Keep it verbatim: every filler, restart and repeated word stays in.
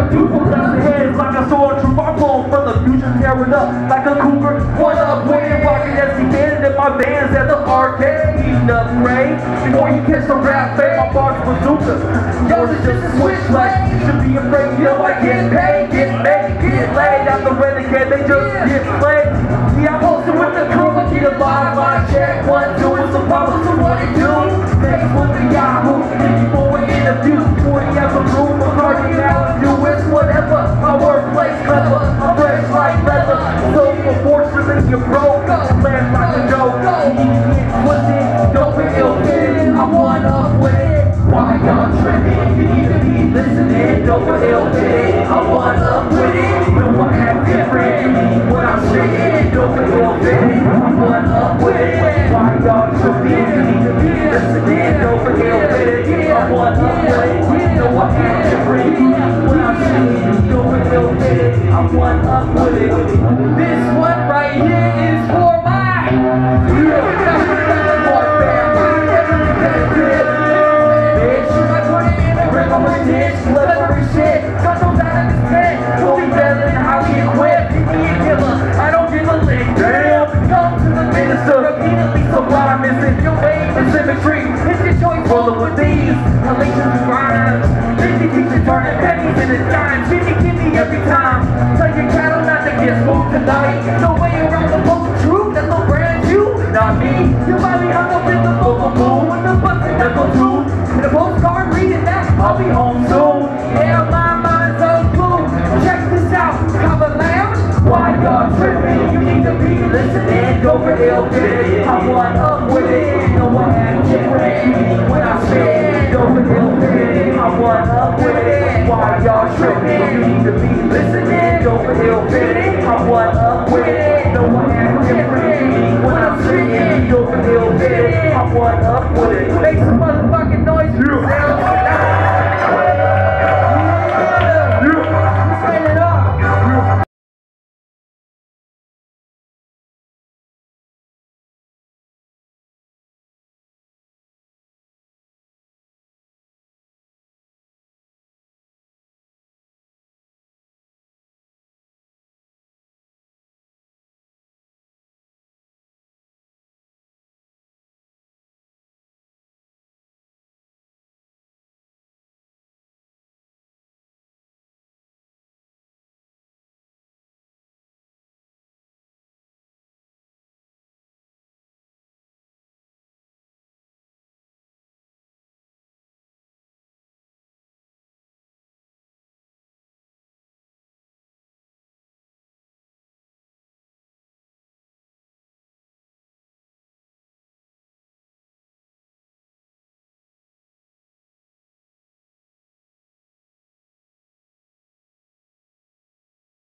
a dude down the head like I saw a troop. I'm blowing from the future, tearing up like a cougar. One up with it, rocking as he can in my vans at the arcade. Eating up grade before you catch the rap fame. My bars bazooka. Yours is just a switchblade. You should be afraid, you know I get paid, get made, get laid. I'm the renegade, they just get played. Yeah, I'm hosting with the crew, I get a lot of my check. One, two, it's a problem, so what it do? Facebook and Yahoo, looking for an interview. forty hours of room, a party now do it's whatever. My workplace clever, I'm fresh like leather. So unfortunately you're broke, land like a joke. You get twisted, don't be ill-fitted. I one up with it. Why y'all tripping? You need to be listening, don't be ill-fitted. I one up with it. No one act different. You need what I'm saying, don't be ill-fitted. I one up with it. Why y'all tripping? You need to be listening, don't be ill-fitted. I one up with it. No one act different. You need what I'm saying, don't be ill-fitted. I one up with it. This one right here is for my real more family. Bitch, I put it in a regular dish, slippery shit. Got those out of his head, fully feeling highly equipped. Give me a killer, I don't give a lick. Damn, come to the minister, repeatedly so what I'm missing. Your aim is symmetry, it's your choice full with these. Relations and rhymes, fifty teachers turning pennies into dimes. Fifty give me every time. Tell your cattle not to get smooth tonight. No way around the most truth, that's no brand new. Not me, you might be hung up in the vocal boom with the busted knuckle tube. In a postcard reading that, I'll be home soon. Yeah, my mind's on boom. Check this out, cover lounge. Why y'all tripping? You need to be listening. Go for ill-fitted. I'm one up with it. No one act different. You need what I said. Go for ill-fitted. I'm one up with it. Why y'all tripping? You need to be listening. Go for ill-fitted. I'm one up with it. No one act different. You need what I'm saying. Go for ill-fitted. I'm one up with it. Make some motherfucking noise.